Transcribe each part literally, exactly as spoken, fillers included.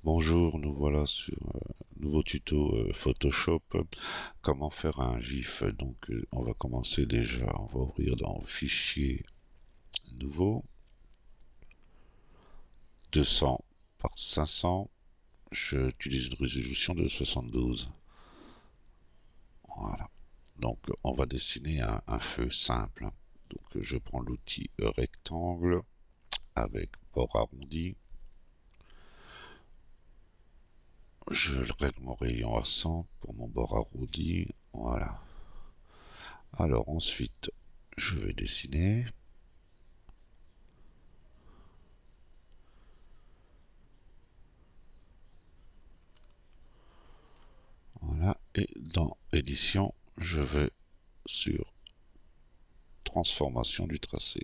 Bonjour, nous voilà sur un nouveau tuto euh, Photoshop. Comment faire un GIF. Donc, euh, on va commencer déjà. On va ouvrir dans Fichier nouveau, deux cents par cinq cents. J'utilise une résolution de soixante-douze. Voilà. Donc, on va dessiner un, un feu simple. Donc, je prends l'outil rectangle avec bord arrondi. Je règle mon rayon à cent pour mon bord arrondi. Voilà. Alors ensuite, je vais dessiner. Voilà. Et dans édition, je vais sur transformation du tracé.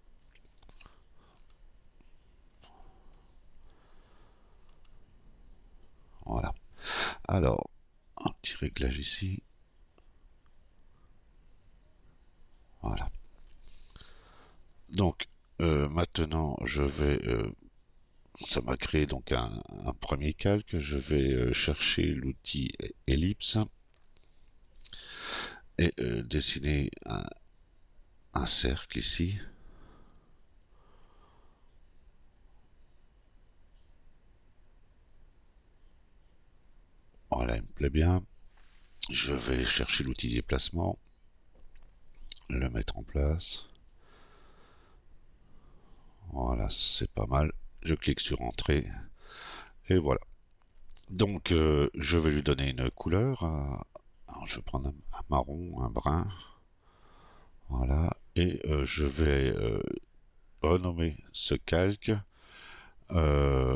Voilà. Alors, un petit réglage ici. Voilà. Donc, euh, maintenant, je vais... euh, ça m'a créé donc un, un premier calque. Je vais euh, chercher l'outil ellipse et euh, dessiner un, un cercle ici. Voilà, il me plaît bien. Je vais chercher l'outil déplacement, le mettre en place. Voilà, c'est pas mal. Je clique sur Entrée et voilà. Donc, euh, je vais lui donner une couleur. euh, alors, je vais prendre un, un marron, un brun. Voilà. Et euh, je vais euh, renommer ce calque. euh,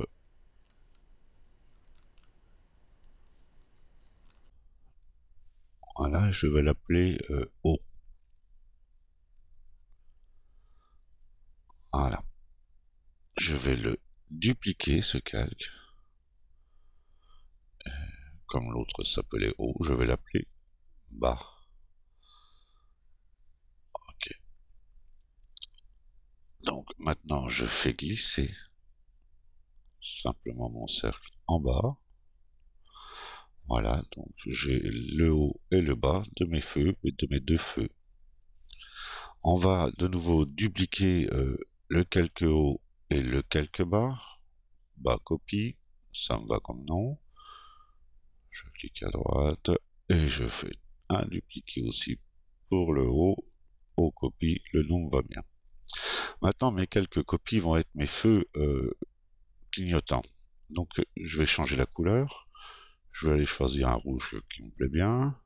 voilà, je vais l'appeler euh, O. Voilà. Je vais le dupliquer, ce calque. Comme l'autre s'appelait O, je vais l'appeler bas. Ok. Donc, maintenant, je fais glisser simplement mon cercle en bas. Voilà, donc j'ai le haut et le bas de mes feux et de mes deux feux. On va de nouveau dupliquer euh, le calque haut et le calque bas. Bas copie, ça me va comme nom. Je clique à droite et je fais un dupliqué aussi pour le haut. Haut copie, le nom me va bien. Maintenant, mes quelques copies vont être mes feux euh, clignotants. Donc, je vais changer la couleur. Je vais aller choisir un rouge qui me plaît bien.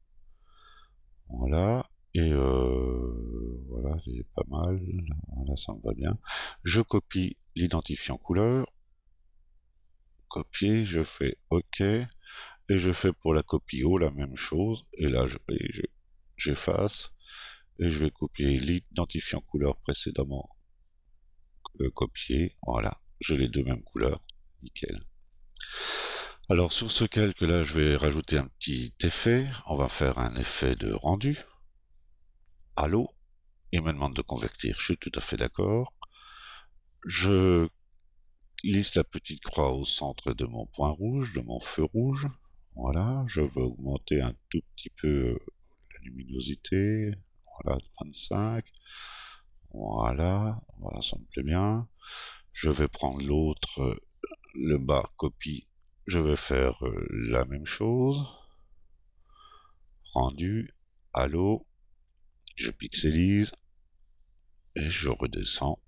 Voilà. Et euh, voilà, il est pas mal. Voilà, ça me va bien. Je copie l'identifiant couleur. Copier, je fais OK. Et je fais pour la copie haut la même chose. Et là, je, je, j'efface. Et je vais copier l'identifiant couleur précédemment euh, copié. Voilà, j'ai les deux mêmes couleurs. Nickel. Alors sur ce calque là, je vais rajouter un petit effet. On va faire un effet de rendu. Halo. Il me demande de convertir. Je suis tout à fait d'accord. Je glisse la petite croix au centre de mon point rouge, de mon feu rouge. Voilà, je vais augmenter un tout petit peu la luminosité. Voilà, vingt-cinq. Voilà, voilà, ça me plaît bien. Je vais prendre l'autre, le bas copie. Je vais faire euh, la même chose. Rendu, halo, je pixelise et je redescends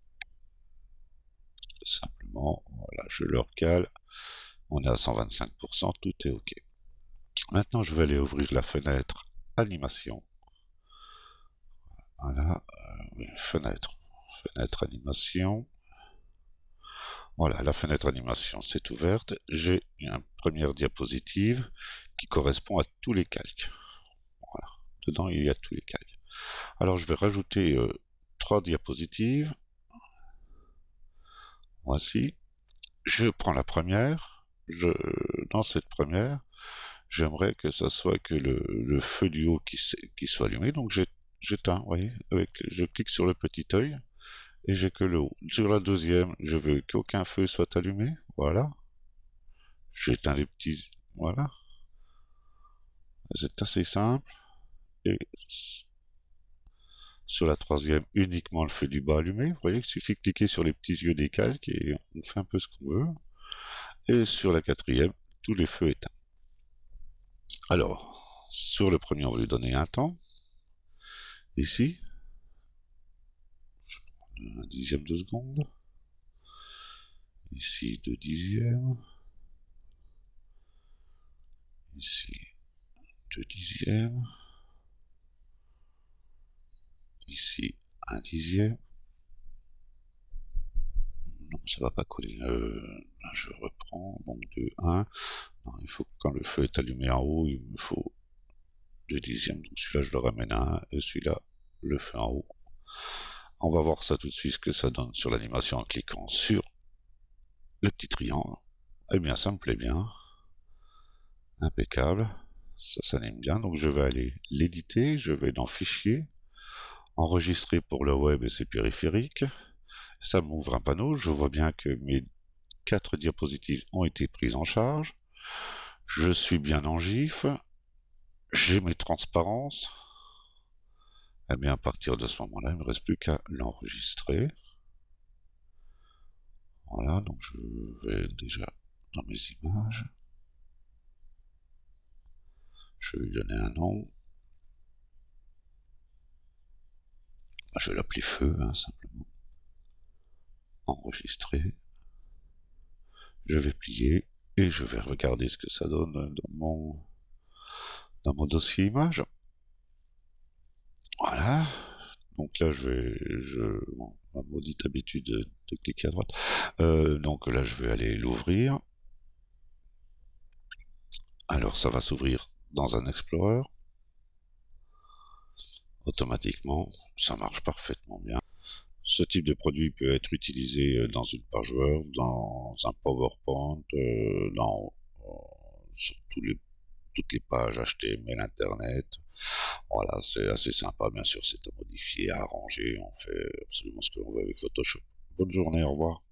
simplement. Voilà, je le recale. On est à cent vingt-cinq pour cent, tout est OK. Maintenant, je vais aller ouvrir la fenêtre animation. Voilà, euh, oui, fenêtre, fenêtre animation. Voilà, la fenêtre animation s'est ouverte. J'ai une première diapositive qui correspond à tous les calques. Voilà, dedans il y a tous les calques. Alors je vais rajouter euh, trois diapositives. Voici. Je prends la première. Je, dans cette première, j'aimerais que ça soit que le, le feu du haut qui, qui soit allumé. Donc j'éteins, vous voyez, avec, je clique sur le petit œil et j'ai que le haut. Sur la deuxième, je veux qu'aucun feu soit allumé. Voilà. j'éteins les petits... Voilà, c'est assez simple. Et sur la troisième, uniquement le feu du bas allumé. Vous voyez qu'il suffit de cliquer sur les petits yeux des calques et on fait un peu ce qu'on veut. Et sur la quatrième, tous les feux éteints. Alors, sur le premier, on va lui donner un temps. Ici, je prends un dixième de seconde. Ici, deux dixièmes. Ici, deux dixièmes. Ici, un dixième. Non, ça va pas coller. Euh, je reprends. Donc deux, un. Non, il faut que quand le feu est allumé en haut, il me faut deux dixièmes. Donc celui-là, je le ramène à un. Et celui-là, le feu en haut. On va voir ça tout de suite, ce que ça donne sur l'animation en cliquant sur le petit triangle. Eh bien, ça me plaît bien. Impeccable. Ça s'anime bien. Donc je vais aller l'éditer. Je vais dans Fichier. Enregistrer pour le web et ses périphériques. Ça m'ouvre un panneau. Je vois bien que mes quatre diapositives ont été prises en charge. Je suis bien en GIF. J'ai mes transparences. Eh bien, à partir de ce moment-là, il ne me reste plus qu'à l'enregistrer. Voilà, donc je vais déjà dans mes images. Je vais lui donner un nom. Je vais l'appeler feu, hein, simplement. Enregistrer. Je vais plier et je vais regarder ce que ça donne dans mon, dans mon dossier image. Voilà. Donc là, je vais, je, bon, ma maudite habitude de, de cliquer à droite. Euh, donc là, je vais aller l'ouvrir. Alors, ça va s'ouvrir dans un Explorer. Automatiquement, ça marche parfaitement bien. Ce type de produit peut être utilisé dans une page Word, dans un PowerPoint, euh, dans, euh, sur tous les, toutes les pages H T M L, Internet. Voilà, c'est assez sympa, bien sûr, c'est à modifier, à arranger, on fait absolument ce que l'on veut avec Photoshop. Bonne journée, au revoir.